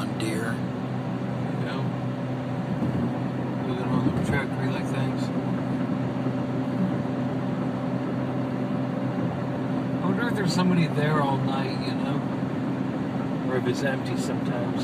deer. You know, moving on the trajectory like things. I wonder if there's somebody there all night, you know? Or if it's empty sometimes.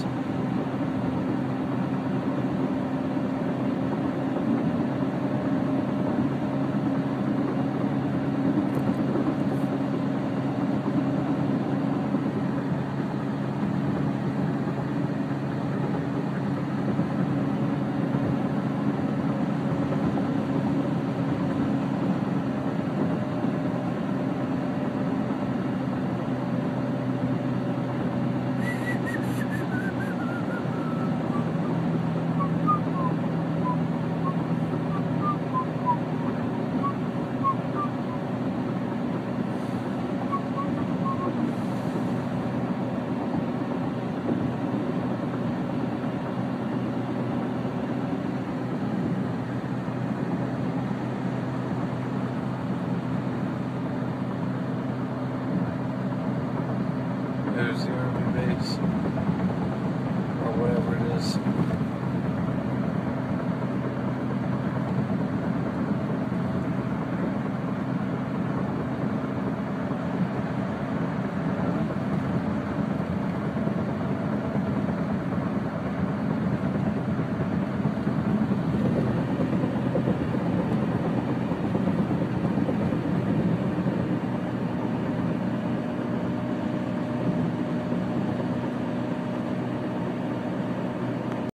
There's the army base, or whatever it is.